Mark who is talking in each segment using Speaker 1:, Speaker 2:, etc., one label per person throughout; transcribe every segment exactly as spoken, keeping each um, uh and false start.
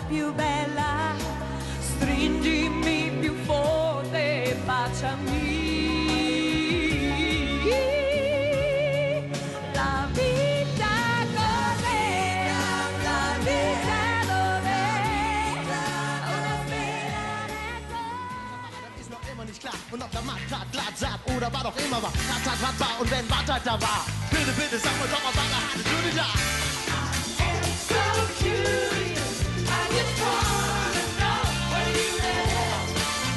Speaker 1: più bella, stringimi più forte, baciami. La vita cos'è? La vita dov'è? Una speranza.
Speaker 2: Das ist noch immer nicht klar. Und ob der Markt grad glatt satt oder war doch immer was. Tat, tat, was war und wenn was halt da war. Bitte, bitte, sag mal doch mal, wann er hatte, du nicht da.
Speaker 1: So curious, I just wanna know where you live.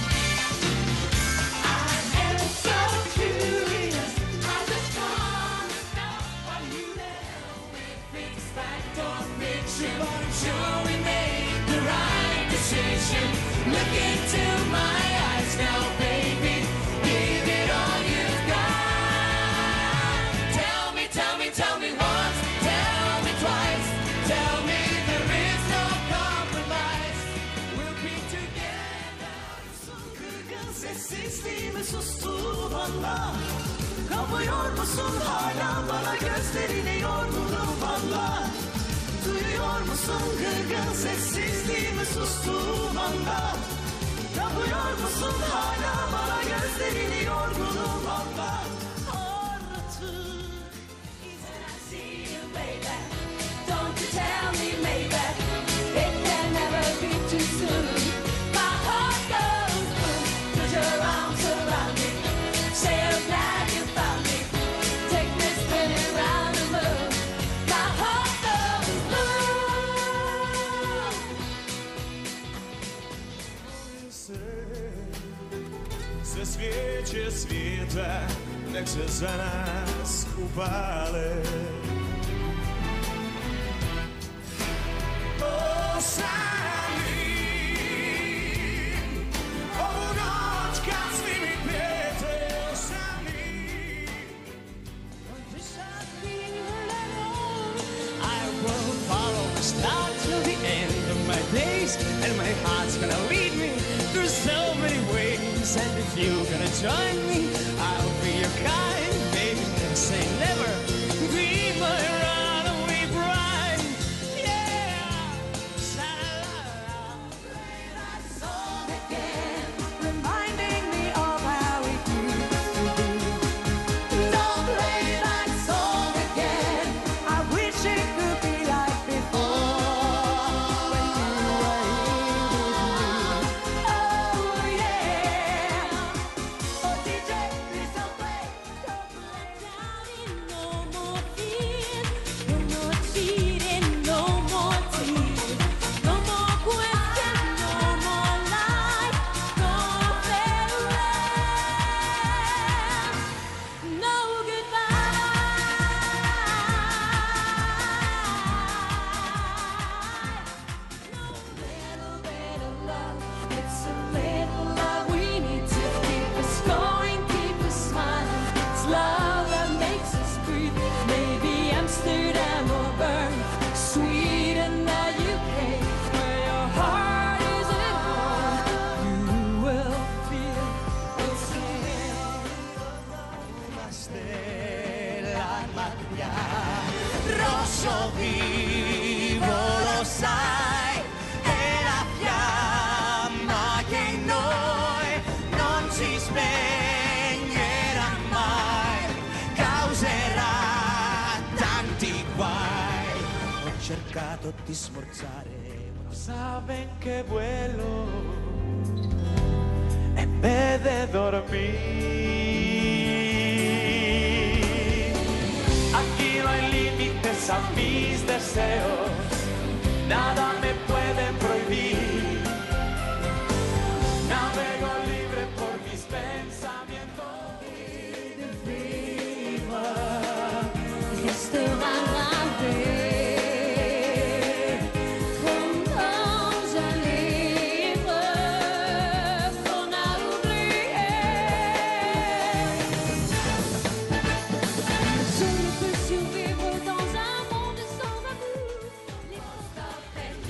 Speaker 1: I am so curious, I just wanna know where you live. If it's fact or fiction, I'm sure we made the right decision. Look into my eyes now, baby, give it all you've got. Tell me, tell me, tell me once, tell me twice. Tell me there is no compromise. We'll be together.
Speaker 3: Kırgın sessizliğimi sustuğum anda, kapıyor musun hala bana gözlerini yorgunum valla? Duyuyor musun kırgın sessizliğimi sustuğum anda, kapıyor musun hala bana gözlerini yorgunum valla? Artık
Speaker 1: When I see you, baby, don't you tell me maybe it can never be too soon. My heart goes boom, put your arms around me. Say I'm glad you found me. Take me spinning round the moon. My heart goes boom.
Speaker 4: Ze свечи світа, як се за нас купали. О, самі, ову ноч, kad s nimi pijete, o, sami.
Speaker 5: I will follow the star till the end of my days, and my heart's gonna lead me through so many ways. And if you're gonna join me, I'll be your kind, baby. Say never be my runaway bride. Yeah. Sha-la-la-la.
Speaker 1: Play that song again, reminding me of how it used to be. Don't play that song again. I wish it could be like before when you were here with me. Oh yeah. Oh D J, please don't play, don't play. Doubting, no more fears, no more cheating, no more tears, no more questions, no more lies, gonna farewell, no goodbye. No little bit of love, it's a little love we need to keep us going, keep us smiling. It's love that makes us breathe. Maybe Amsterdam or Bern, Sweden, the U K, where your heart isn't home, you will feel the same.
Speaker 5: Una stella in macchia, rosso vivo, lo sai, è la fiamma che in noi non si spegnerà mai, causerà tanti guai. Ho cercato di smorzare, ma saben che vuelo en vez de dormir. Aquí no hay límites a mis deseos, nada me puede prohibir. Navego libre por mis pensamientos.
Speaker 1: Restera gravé comme dans un livre qu'on a oublié. Seul peut survivre dans un monde sans amour. Les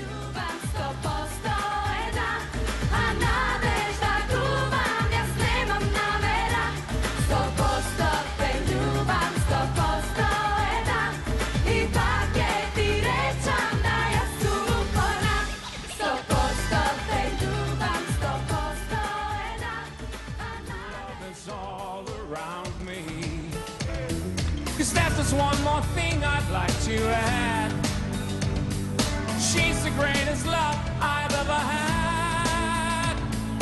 Speaker 5: 'cause that's just one more thing I'd like to add. She's the greatest love I've ever had.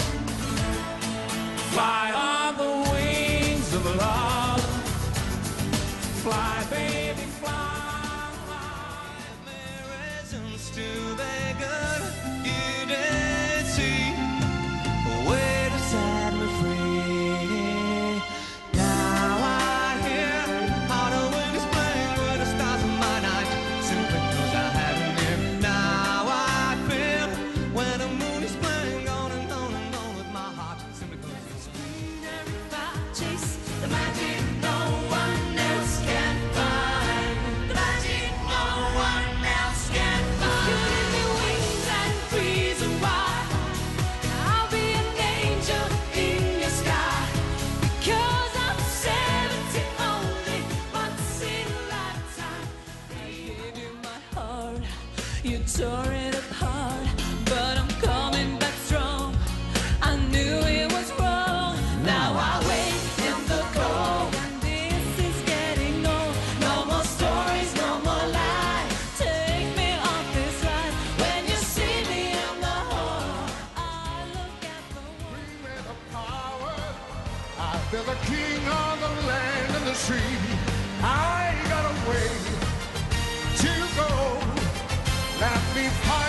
Speaker 5: Fly on the wings of love. Fly, baby, fly.
Speaker 3: Reasons to be good, you did see. Where to set me free. Now I hear how the wind is playing with the stars of my night, simply 'cause I had him near. Now I feel when the moon is playing on and on and on with my heart, simply 'cause it's
Speaker 1: Chase the magic no one else can find. The magic no one else can find. You give me wings and reason why I'll be an angel in your sky. Because I'm seventeen only once in a lifetime. I gave you my heart, you tore it apart, but I'm coming back strong. I knew it was wrong. Now I wait in the cold, and this is getting old. No more stories, no more lies. Take me off this ride. When you see me in the hall, I look at the wall.
Speaker 4: With the power, I feel the king of the land and the sea. I got a way to go. Let me find